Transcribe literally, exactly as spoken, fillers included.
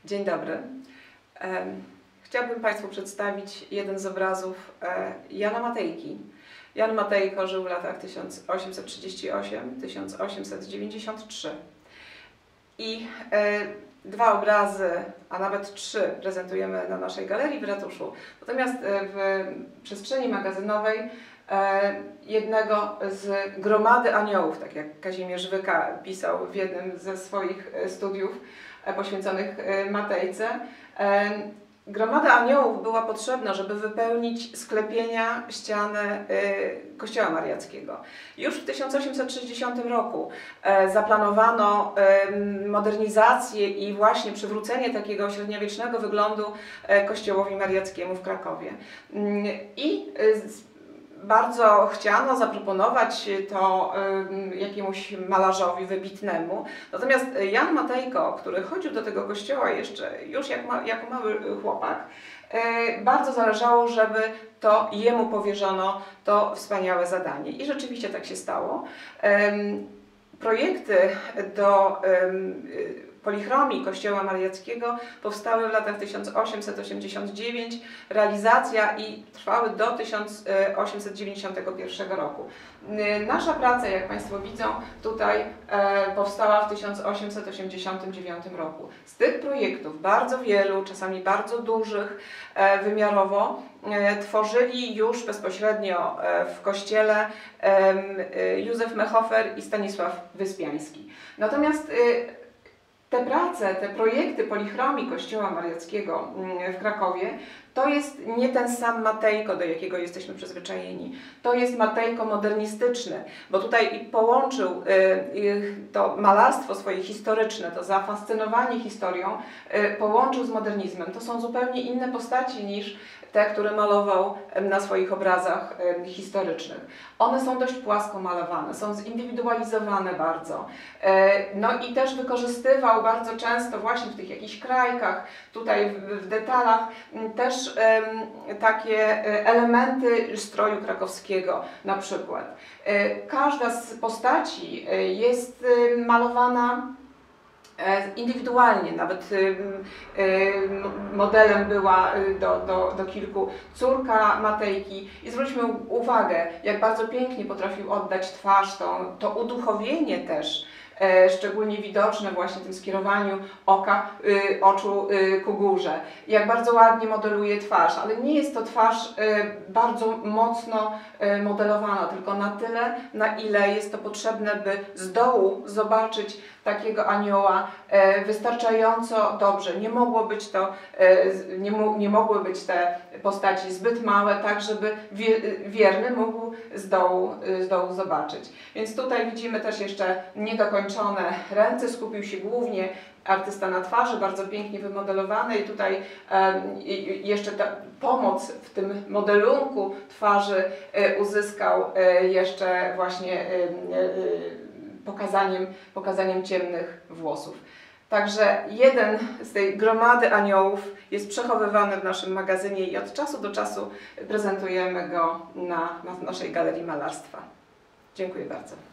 Dzień dobry. Chciałabym Państwu przedstawić jeden z obrazów Jana Matejki. Jan Matejko żył w latach tysiąc osiemset trzydziestym ósmym do tysiąc osiemset dziewięćdziesiątego trzeciego. I dwa obrazy, a nawet trzy prezentujemy na naszej galerii w ratuszu. Natomiast w przestrzeni magazynowej jednego z gromady aniołów, tak jak Kazimierz Wyka pisał w jednym ze swoich studiów poświęconych Matejce. Gromada aniołów była potrzebna, żeby wypełnić sklepienia ściany Kościoła Mariackiego. Już w tysiąc osiemset sześćdziesiątym roku zaplanowano modernizację i właśnie przywrócenie takiego średniowiecznego wyglądu Kościołowi Mariackiemu w Krakowie. I bardzo chciano zaproponować to jakiemuś malarzowi wybitnemu. Natomiast Jan Matejko, który chodził do tego kościoła jeszcze już jak ma, jako mały chłopak, bardzo zależało, żeby to jemu powierzono to wspaniałe zadanie. I rzeczywiście tak się stało. Projekty do polichromii Kościoła Mariackiego powstały w latach tysiąc osiemset osiemdziesiątym dziewiątym, realizacja i trwały do tysiąc osiemset dziewięćdziesiątego pierwszego roku. Nasza praca, jak Państwo widzą, tutaj powstała w tysiąc osiemset osiemdziesiątym dziewiątym roku. Z tych projektów, bardzo wielu, czasami bardzo dużych wymiarowo, tworzyli już bezpośrednio w kościele Józef Mehofer i Stanisław Wyspiański. Natomiast te prace, te projekty polichromii Kościoła Mariackiego w Krakowie to jest nie ten sam Matejko, do jakiego jesteśmy przyzwyczajeni. To jest Matejko modernistyczny, bo tutaj połączył to malarstwo swoje historyczne, to zafascynowanie historią, połączył z modernizmem. To są zupełnie inne postaci niż te, które malował na swoich obrazach historycznych. One są dość płasko malowane, są zindywidualizowane bardzo. No i też wykorzystywał bardzo często właśnie w tych jakichś krajkach, tutaj w detalach, też takie elementy stroju krakowskiego na przykład. Każda z postaci jest malowana indywidualnie, nawet modelem była do, do, do kilku córka Matejki i zwróćmy uwagę, jak bardzo pięknie potrafił oddać twarz, to, to uduchowienie też, szczególnie widoczne właśnie w tym skierowaniu oka, y, oczu y, ku górze. Jak bardzo ładnie modeluje twarz, ale nie jest to twarz y, bardzo mocno y, modelowana, tylko na tyle, na ile jest to potrzebne, by z dołu zobaczyć takiego anioła y, wystarczająco dobrze. Nie mogło być to, y, nie, nie mogły być te postaci zbyt małe, tak żeby wierny mógł z dołu, y, z dołu zobaczyć. Więc tutaj widzimy też jeszcze niedokończone ręce, skupił się głównie artysta na twarzy, bardzo pięknie wymodelowane i tutaj e, jeszcze ta pomoc w tym modelunku twarzy e, uzyskał e, jeszcze właśnie e, e, pokazaniem, pokazaniem ciemnych włosów. Także jeden z tej gromady aniołów jest przechowywany w naszym magazynie i od czasu do czasu prezentujemy go na, na naszej galerii malarstwa. Dziękuję bardzo.